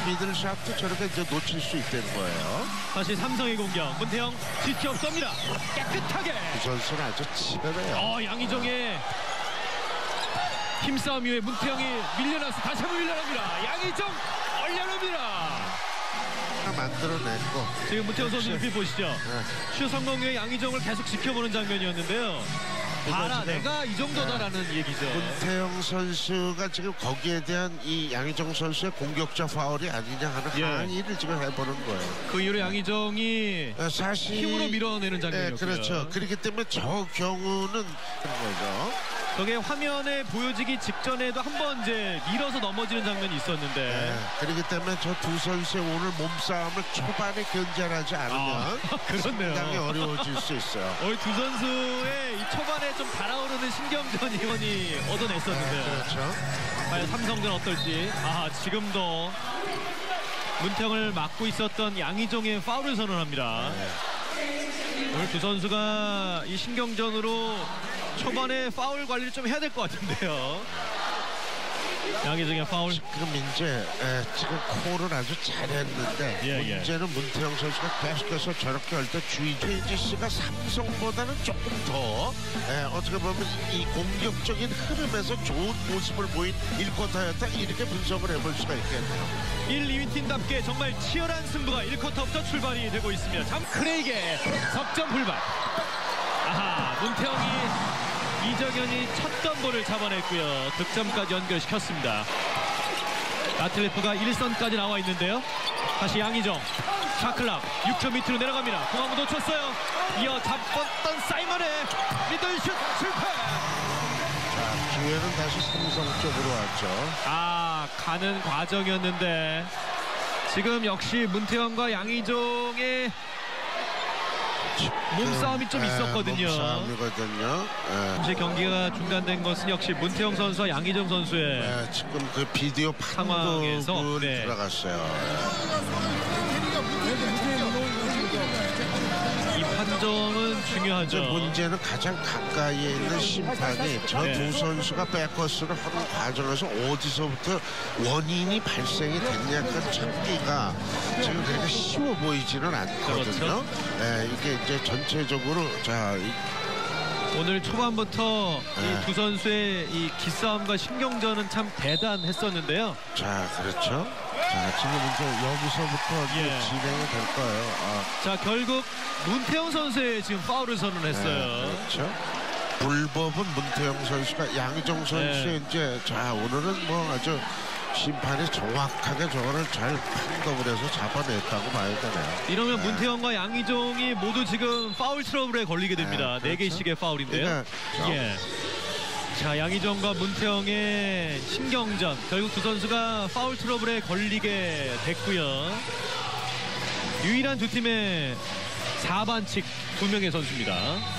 미들샷도 저렇게 이제 놓칠 수 있다는 거예요. 다시 삼성의 공격. 문태영 지켜 없습니다. 깨끗하게. 이 선수는 아주 치열해요. 양희종의 힘싸움 이후에 문태영이 밀려나서 다시 한번 밀려납니다. 양희종 올려놓습니다. 만들어냈고 지금 문태영 선수 눈빛 보시죠. 네. 슛 성공 후에 양희종을 계속 지켜보는 장면이었는데요. 봐라, 내가 이 정도다라는 얘기죠. 문태영 선수가 지금 거기에 대한 이 양희종 선수의 공격적 파울이 아니냐 하는 항의를 지금 해보는 거예요. 그 이후로 양희종이 사실 힘으로 밀어내는 장면이었고요. 그렇죠. 그렇기 때문에 저 경우는 그런 거죠. 저게 화면에 보여지기 직전에도 한 번 이제 밀어서 넘어지는 장면이 있었는데 그렇기 때문에 저 두 선수의 오늘 몸싸움을 초반에 견제하지 않으면 그렇네요. 상당히 어려워질 수 있어요. 오늘 두 선수의 이 초반에 좀 달아오르는 신경전 이원이 얻어냈었는데요. 그렇죠. 과연 삼성전 어떨지. 지금도 문태영을 막고 있었던 양희종의 파울을 선언합니다. 오늘 두 선수가 이 신경전으로 초반에 파울 관리를 좀 해야 될 것 같은데요. 양희종의 파울. 지금 이제 지금 콜을 아주 잘했는데 문제는 문태영 선수가 계속해서 저렇게 할 때 주의지 씨가 삼성보다는 조금 더 어떻게 보면 이 공격적인 흐름에서 좋은 모습을 보인 1쿼터였다 이렇게 분석을 해볼 수가 있겠네요. 1, 2위 팀답게 정말 치열한 승부가 1쿼터부터 출발이 되고 있습니다. 참 크레이게 석점 불발. 문태영이 이정현이 첫 덤볼을 잡아냈고요. 득점까지 연결시켰습니다. 라틀리프가 1선까지 나와 있는데요. 다시 양희종 샤클락 6점 밑으로 내려갑니다. 공 한번 놓쳤어요. 이어 잡았던 사이먼의 미들슛 실패. 자, 기회는 다시 삼성 쪽으로 왔죠. 가는 과정이었는데 지금 역시 문태영과 양희종의 몸싸움이 좀 있었거든요. 몸싸움이거든요. 이제 경기가 중단된 것은 역시 문태영 선수와 양희종 선수의 지금 그 비디오 상황에서 판독을 들어갔어요. 이 판정은 중요하죠. 문제는 가장 가까이에 있는 심판이 저 두 선수가 백커스를 하는 과정에서 어디서부터 원인이 발생이 됐냐까 찾기가 지금 그렇게 쉬워 보이지는 않거든요. 이게 이제 전체적으로 오늘 초반부터 이 두 선수의 이 기싸움과 신경전은 참 대단했었는데요. 그렇죠. 지금 이제 여기서부터 진행이 될 거예요. 결국 문태영 선수의 지금 파울을 선언했어요. 그렇죠. 불법은 문태영 선수가 양희종 선수의 이제 오늘은 뭐 아주 심판이 정확하게 저거를 잘 판독을 해서 잡아냈다고 봐야 되네요. 이러면 문태영과 양희종이 모두 지금 파울 트러블에 걸리게 됩니다. 4개씩의 파울인데요. 양희종과 문태영의 신경전. 결국 두 선수가 파울 트러블에 걸리게 됐고요. 유일한 두 팀의 4반칙 2명의 선수입니다.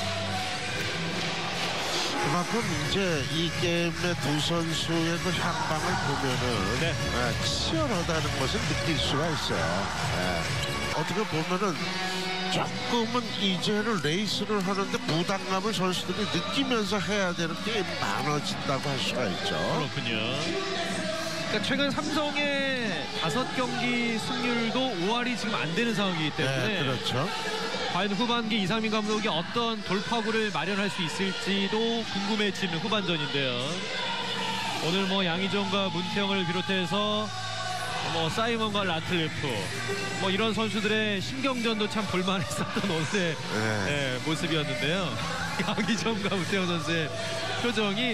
그만큼 이제 이 게임의 두 선수의 그 향방을 보면은 치열하다는 것을 느낄 수가 있어요. 어떻게 보면은 조금은 이제는 레이스를 하는데 부담감을 선수들이 느끼면서 해야 되는 게 많아진다고 할 수가 있죠. 그렇군요. 그러니까 최근 삼성의 5경기 승률도 5할이 지금 안 되는 상황이기 때문에 그렇죠. 과연 후반기 이상민 감독이 어떤 돌파구를 마련할 수 있을지도 궁금해지는 후반전인데요. 오늘 뭐 양희종과 문태영을 비롯해서 사이먼과 라틀리프 이런 선수들의 신경전도 참 볼만했었던 오늘의 모습이었는데요. 양희종과 문태영 선수의 표정이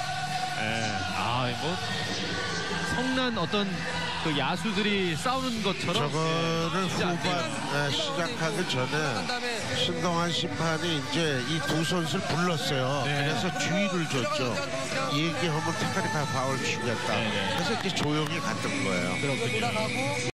성난 어떤 그 야수들이 싸우는 것처럼 저거를 후반 시작하기 전에 신동환 심판이 이제 이 두 선수를 불렀어요. 그래서 주의를 줬죠. 얘기하면 테크니컬 파울 주겠다. 그래서 이제 조용히 갔던 거예요. 그렇군요.